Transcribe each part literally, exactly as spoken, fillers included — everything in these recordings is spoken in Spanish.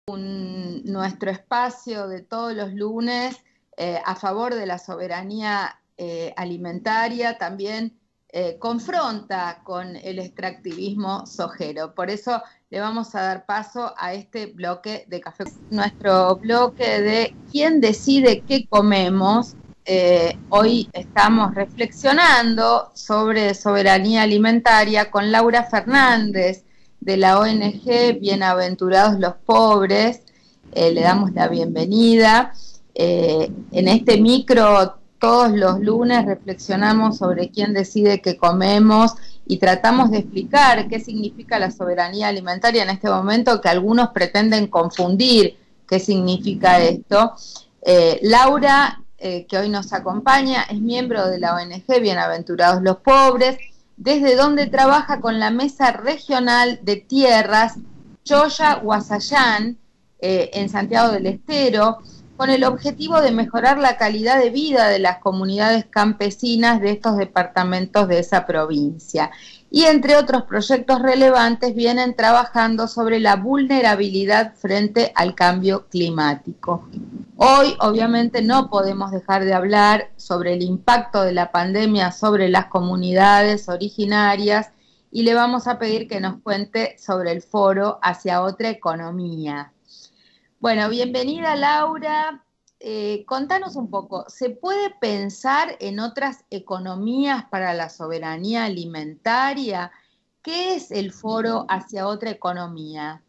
un, nuestro espacio de todos los lunes eh, a favor de la soberanía eh, alimentaria también eh, confronta con el extractivismo sojero. Por eso le vamos a dar paso a este bloque de Café. Nuestro bloque de ¿Quién decide qué comemos? Eh, hoy estamos reflexionando sobre soberanía alimentaria con Laura Fernández, de la O N G Bienaventurados los Pobres. Eh, le damos la bienvenida. Eh, en este micro todos los lunes reflexionamos sobre quién decide qué comemos y tratamos de explicar qué significa la soberanía alimentaria en este momento, que algunos pretenden confundir qué significa esto. Eh, Laura, eh, que hoy nos acompaña, es miembro de la O N G Bienaventurados los Pobres, desde donde trabaja con la Mesa Regional de Tierras Choya-Huasayán, eh, en Santiago del Estero, con el objetivo de mejorar la calidad de vida de las comunidades campesinas de estos departamentos de esa provincia. Y entre otros proyectos relevantes vienen trabajando sobre la vulnerabilidad frente al cambio climático. Hoy, obviamente, no podemos dejar de hablar sobre el impacto de la pandemia sobre las comunidades originarias y le vamos a pedir que nos cuente sobre el foro Hacia Otra Economía. Bueno, bienvenida Laura. Eh, contanos un poco, ¿se puede pensar en otras economías para la soberanía alimentaria? ¿Qué es el foro Hacia Otra Economía?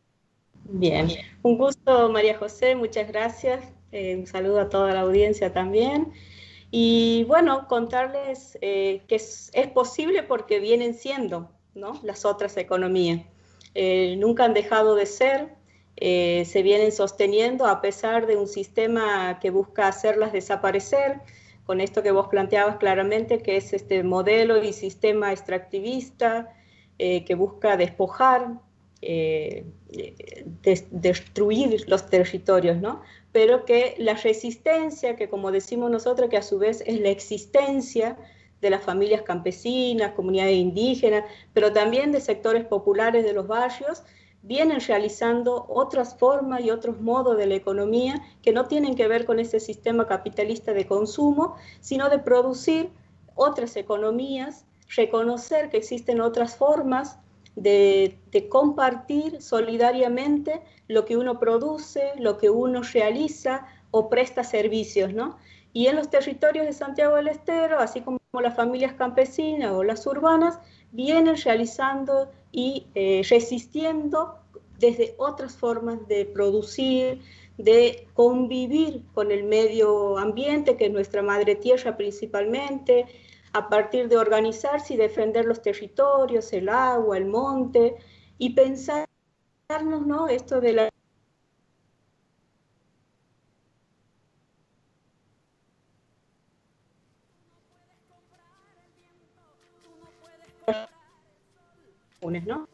Bien, un gusto María José, muchas gracias, eh, un saludo a toda la audiencia también. Y bueno, contarles eh, que es, es posible porque vienen siendo, ¿no?, las otras economías. Eh, nunca han dejado de ser, eh, se vienen sosteniendo a pesar de un sistema que busca hacerlas desaparecer, con esto que vos planteabas claramente, que es este modelo y sistema extractivista eh, que busca despojar, Eh, de, destruir los territorios, ¿no? Pero que la resistencia, que como decimos nosotros, que a su vez es la existencia de las familias campesinas, comunidades indígenas, pero también de sectores populares de los barrios, vienen realizando otras formas y otros modos de la economía que no tienen que ver con ese sistema capitalista de consumo, sino de producir otras economías, reconocer que existen otras formas De, de compartir solidariamente lo que uno produce, lo que uno realiza o presta servicios, ¿no? Y en los territorios de Santiago del Estero, así como las familias campesinas o las urbanas, vienen realizando y eh, resistiendo desde otras formas de producir, de convivir con el medio ambiente, que es nuestra madre tierra principalmente, a partir de organizarse y defender los territorios, el agua, el monte, y pensarnos, ¿no?, esto de la ¿no?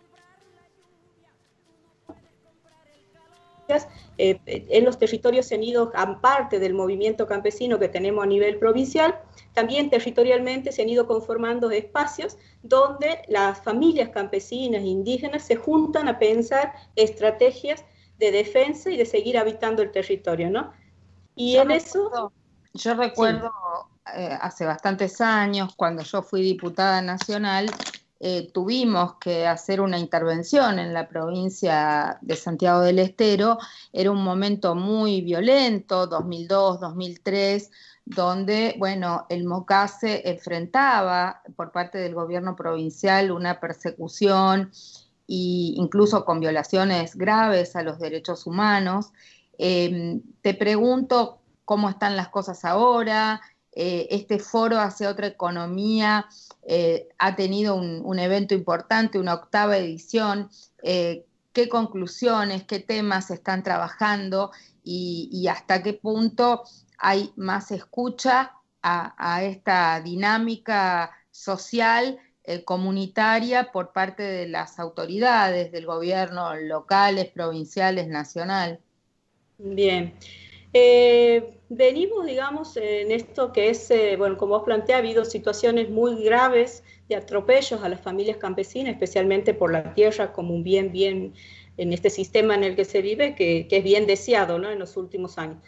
Eh, en los territorios se han ido, aparte del movimiento campesino que tenemos a nivel provincial, también territorialmente se han ido conformando espacios donde las familias campesinas e indígenas se juntan a pensar estrategias de defensa y de seguir habitando el territorio, ¿no? Y yo en recuerdo, eso... Yo recuerdo sí. eh, hace bastantes años, cuando yo fui diputada nacional, eh, tuvimos que hacer una intervención en la provincia de Santiago del Estero. Era un momento muy violento, dos mil dos, dos mil tres, donde, bueno, el MOCASE enfrentaba por parte del gobierno provincial una persecución e incluso con violaciones graves a los derechos humanos. Eh, te pregunto cómo están las cosas ahora. Eh, este foro Hacia Otra Economía eh, ha tenido un, un evento importante, una octava edición. Eh, ¿Qué conclusiones, qué temas están trabajando y, y hasta qué punto hay más escucha a, a esta dinámica social eh, comunitaria por parte de las autoridades del gobierno locales, provinciales, nacional? Bien. Eh, venimos, digamos, en esto que es, eh, bueno, como vos planteás, ha habido situaciones muy graves de atropellos a las familias campesinas, especialmente por la tierra como un bien, bien en este sistema en el que se vive, que, que es bien deseado, ¿no?, en los últimos años.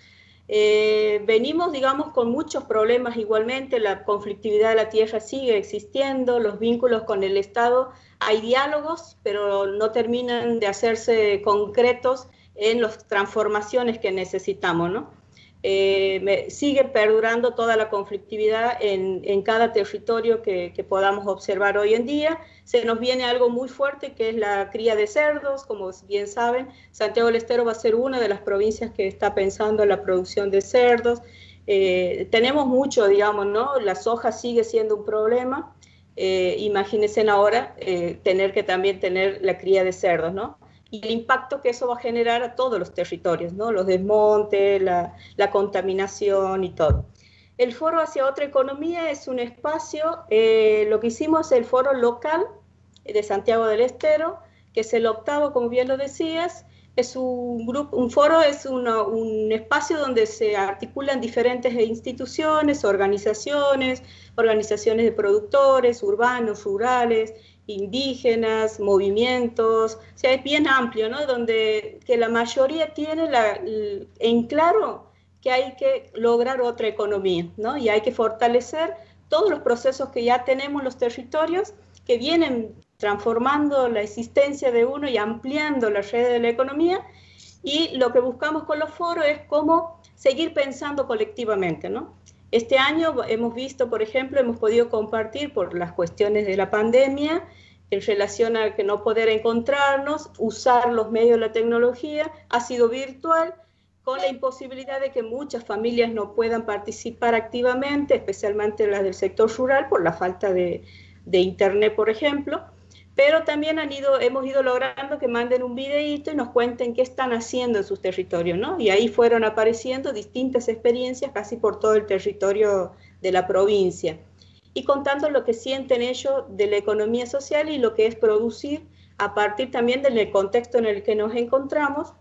Eh, venimos, digamos, con muchos problemas igualmente, la conflictividad de la tierra sigue existiendo, los vínculos con el Estado, hay diálogos, pero no terminan de hacerse concretos en las transformaciones que necesitamos, ¿no? Eh, me, sigue perdurando toda la conflictividad en, en cada territorio que, que podamos observar hoy en día. Se nos viene algo muy fuerte, que es la cría de cerdos. Como bien saben, Santiago del Estero va a ser una de las provincias que está pensando en la producción de cerdos. Eh, tenemos mucho, digamos, ¿no? La soja sigue siendo un problema. Eh, imagínense ahora eh, tener que también tener la cría de cerdos, ¿no? Y el impacto que eso va a generar a todos los territorios, ¿no? Los desmontes, la, la contaminación y todo. El Foro hacia Otra Economía es un espacio, eh, lo que hicimos es el Foro Local de Santiago del Estero, que es el octavo, como bien lo decías. Es un grupo, un foro es una, un espacio donde se articulan diferentes instituciones, organizaciones, organizaciones de productores, urbanos, rurales, indígenas, movimientos, o sea, es bien amplio, ¿no? Donde que la mayoría tiene la, en claro que hay que lograr otra economía, ¿no? Y hay que fortalecer todos los procesos que ya tenemos en los territorios, que vienen transformando la existencia de uno y ampliando la red de la economía, y lo que buscamos con los foros es cómo seguir pensando colectivamente, ¿no? Este año hemos visto, por ejemplo, hemos podido compartir por las cuestiones de la pandemia, en relación a que no poder encontrarnos, usar los medios de la tecnología, ha sido virtual, con la imposibilidad de que muchas familias no puedan participar activamente, especialmente las del sector rural, por la falta de, de internet, por ejemplo, pero también han ido, hemos ido logrando que manden un videíto y nos cuenten qué están haciendo en sus territorios, ¿no? Y ahí fueron apareciendo distintas experiencias casi por todo el territorio de la provincia, y contando lo que sienten ellos de la economía social y lo que es producir a partir también del contexto en el que nos encontramos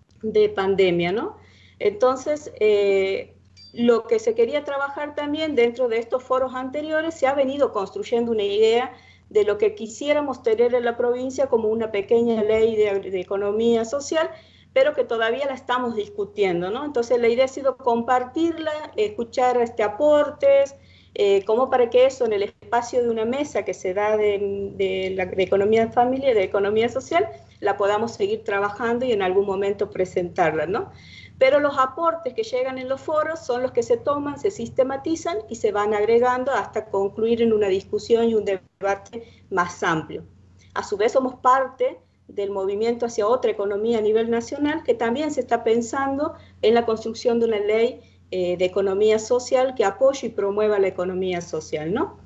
de pandemia, ¿no? Entonces, eh, lo que se quería trabajar también dentro de estos foros anteriores, se ha venido construyendo una idea de lo que quisiéramos tener en la provincia como una pequeña ley de, de economía social, pero que todavía la estamos discutiendo, ¿no? Entonces la idea ha sido compartirla, escuchar este, aportes, eh, como para que eso en el espacio de una mesa que se da de, de, la, de economía de familia, de economía social, la podamos seguir trabajando y en algún momento presentarla, ¿no? Pero los aportes que llegan en los foros son los que se toman, se sistematizan y se van agregando hasta concluir en una discusión y un debate más amplio. A su vez somos parte del movimiento hacia otra economía a nivel nacional, que también se está pensando en la construcción de una ley eh, de economía social que apoye y promueva la economía social, ¿no?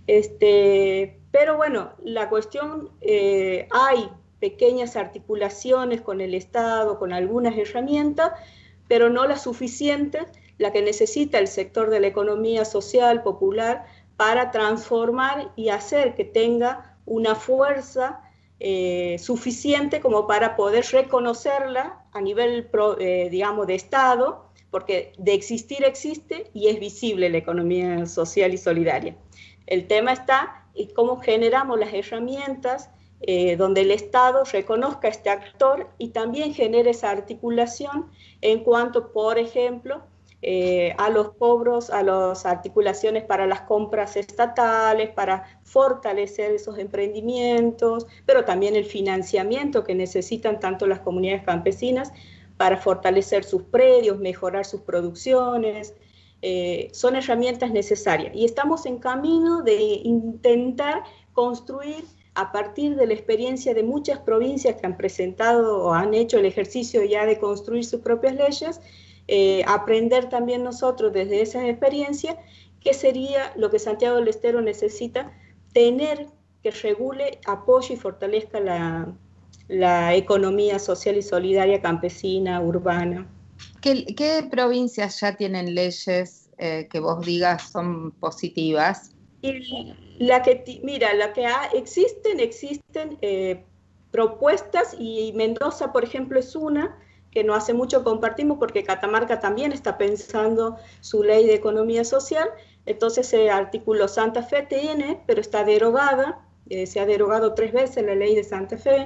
Este, pero bueno, la cuestión, eh, hay pequeñas articulaciones con el Estado, con algunas herramientas, pero no las suficientes, la que necesita el sector de la economía social, popular, para transformar y hacer que tenga una fuerza eh, suficiente como para poder reconocerla a nivel, pro, eh, digamos, de Estado, porque de existir existe y es visible la economía social y solidaria. El tema está en cómo generamos las herramientas Eh, donde el Estado reconozca a este actor y también genere esa articulación en cuanto, por ejemplo, eh, a los cobros, a las articulaciones para las compras estatales, para fortalecer esos emprendimientos, pero también el financiamiento que necesitan tanto las comunidades campesinas para fortalecer sus predios, mejorar sus producciones. Eh, son herramientas necesarias y estamos en camino de intentar construir a partir de la experiencia de muchas provincias que han presentado o han hecho el ejercicio ya de construir sus propias leyes, eh, aprender también nosotros desde esas experiencias qué sería lo que Santiago del Estero necesita tener que regule, apoye y fortalezca la, la economía social y solidaria campesina, urbana. ¿Qué, qué provincias ya tienen leyes eh, que vos digas son positivas? Y la que, mira, la que ha, existen, existen eh, propuestas, y Mendoza, por ejemplo, es una que no hace mucho compartimos porque Catamarca también está pensando su ley de economía social. Entonces el artículo Santa Fe tiene, pero está derogada, eh, se ha derogado tres veces la ley de Santa Fe.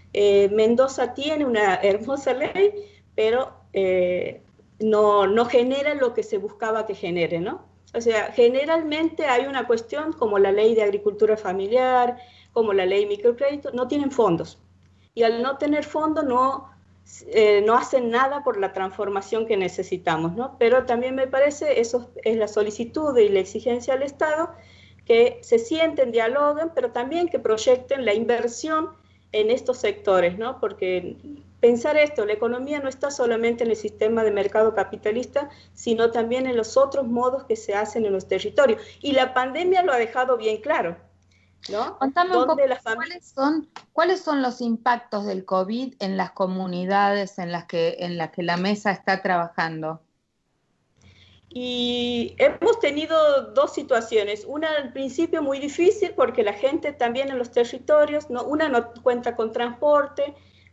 Eh, Mendoza tiene una hermosa ley, pero eh, no, no genera lo que se buscaba que genere, ¿no? O sea, generalmente hay una cuestión como la ley de agricultura familiar, como la ley microcrédito, no tienen fondos. Y al no tener fondos no, eh, no hacen nada por la transformación que necesitamos, ¿no? Pero también me parece, eso es la solicitud y la exigencia al Estado, que se sienten, dialoguen, pero también que proyecten la inversión en estos sectores, ¿no? Porque pensar esto, la economía no está solamente en el sistema de mercado capitalista, sino también en los otros modos que se hacen en los territorios. Y la pandemia lo ha dejado bien claro, ¿no? Contame un poco, ¿cuáles son, ¿cuáles son los impactos del COVID en las comunidades en las que, en las que la mesa está trabajando? Y hemos tenido dos situaciones, una al principio muy difícil porque la gente también en los territorios, no, una no cuenta con transporte,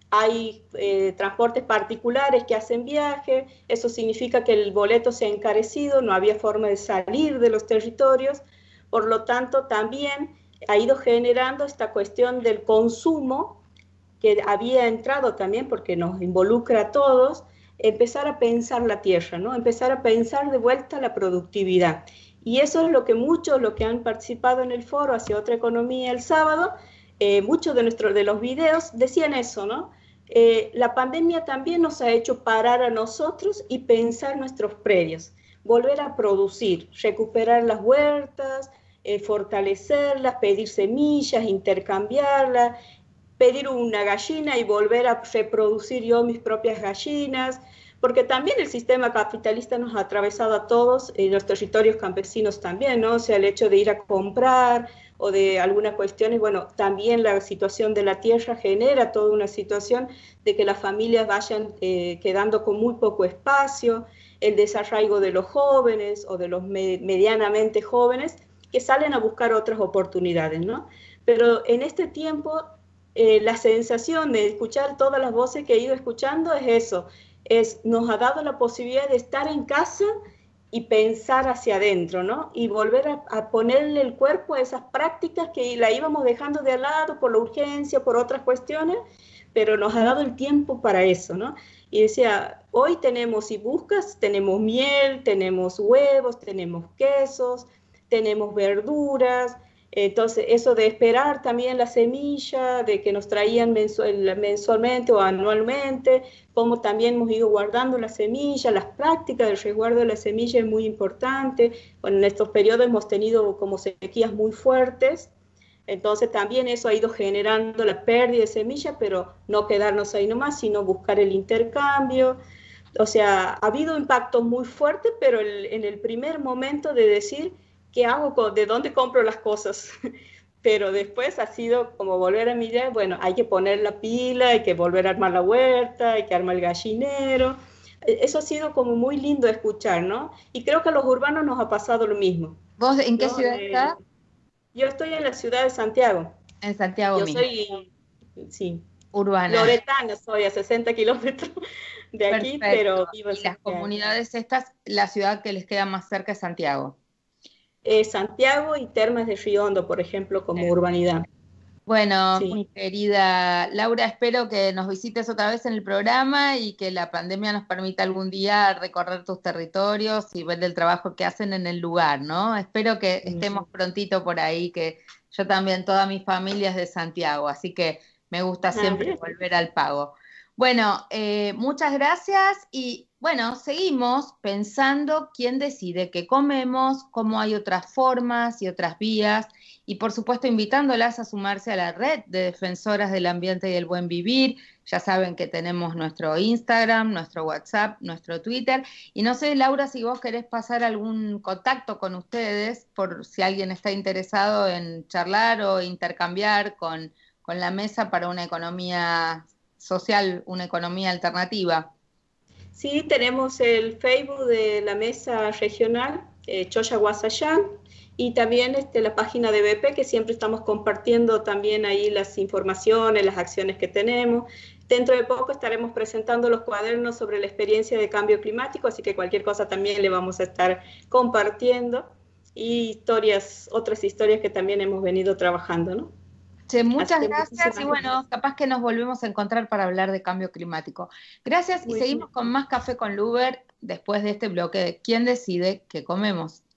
hay eh, transportes particulares que hacen viaje, eso significa que el boleto se ha encarecido, no había forma de salir de los territorios, por lo tanto también ha ido generando esta cuestión del consumo que había entrado también porque nos involucra a todos, empezar a pensar la tierra, ¿no? Empezar a pensar de vuelta la productividad. Y eso es lo que muchos, los que han participado en el foro hacia otra economía el sábado, eh, muchos de, nuestros, de los videos decían eso, ¿no? Eh, la pandemia también nos ha hecho parar a nosotros y pensar nuestros predios, volver a producir, recuperar las huertas, eh, fortalecerlas, pedir semillas, intercambiarlas, pedir una gallina y volver a reproducir yo mis propias gallinas, porque también el sistema capitalista nos ha atravesado a todos, y los territorios campesinos también, ¿no? O sea, el hecho de ir a comprar o de algunas cuestiones, bueno, también la situación de la tierra genera toda una situación de que las familias vayan eh, quedando con muy poco espacio, el desarraigo de los jóvenes o de los me medianamente jóvenes que salen a buscar otras oportunidades, ¿no? Pero en este tiempo Eh, la sensación de escuchar todas las voces que he ido escuchando es eso, es, nos ha dado la posibilidad de estar en casa y pensar hacia adentro, ¿no? Y volver a, a ponerle el cuerpo a esas prácticas que la íbamos dejando de lado por la urgencia, por otras cuestiones, pero nos ha dado el tiempo para eso, ¿no? Y decía, hoy tenemos, si buscas, tenemos miel, tenemos huevos, tenemos quesos, tenemos verduras. Entonces, eso de esperar también la semilla, de que nos traían mensual, mensualmente o anualmente, como también hemos ido guardando la semilla, las prácticas del resguardo de la semilla es muy importante. Bueno, en estos periodos hemos tenido como sequías muy fuertes, entonces también eso ha ido generando la pérdida de semilla, pero no quedarnos ahí nomás, sino buscar el intercambio. O sea, ha habido impactos muy fuertes, pero el, en el primer momento de decir, ¿qué hago? ¿De dónde compro las cosas? Pero después ha sido como volver a mirar, bueno, hay que poner la pila, hay que volver a armar la huerta, hay que armar el gallinero. Eso ha sido como muy lindo escuchar, ¿no? Y creo que a los urbanos nos ha pasado lo mismo. ¿Vos en qué ¿no? ciudad eh, estás? Yo estoy en la ciudad de Santiago. En Santiago Yo mismo. soy, sí, urbana. Loretana, soy a sesenta kilómetros de aquí, Perfecto. pero vivo en ¿Y las Santiago. comunidades estas, la ciudad que les queda más cerca es Santiago? Eh, Santiago y Termas de Río Hondo, por ejemplo, como urbanidad. Bueno, Sí. mi querida Laura, espero que nos visites otra vez en el programa y que la pandemia nos permita algún día recorrer tus territorios y ver el trabajo que hacen en el lugar, ¿no? Espero que estemos prontito por ahí, que yo también, toda mi familia es de Santiago, así que me gusta siempre ah, volver al pago. Bueno, eh, muchas gracias y bueno, seguimos pensando quién decide qué comemos, cómo hay otras formas y otras vías, y por supuesto invitándolas a sumarse a la red de defensoras del ambiente y el buen vivir. Ya saben que tenemos nuestro Instagram, nuestro WhatsApp, nuestro Twitter, y no sé, Laura, si vos querés pasar algún contacto con ustedes, por si alguien está interesado en charlar o intercambiar con, con la mesa para una economía social, una economía alternativa. Sí, tenemos el Facebook de la mesa regional, eh, Choya Guasayán, y también este, la página de B P, que siempre estamos compartiendo también ahí las informaciones, las acciones que tenemos. Dentro de poco estaremos presentando los cuadernos sobre la experiencia de cambio climático, así que cualquier cosa también le vamos a estar compartiendo, y historias, otras historias que también hemos venido trabajando, ¿no? Che, muchas gracias y bueno, capaz que nos volvemos a encontrar para hablar de cambio climático. Gracias y seguimos con más Café con Luber después de este bloque de ¿Quién decide qué comemos?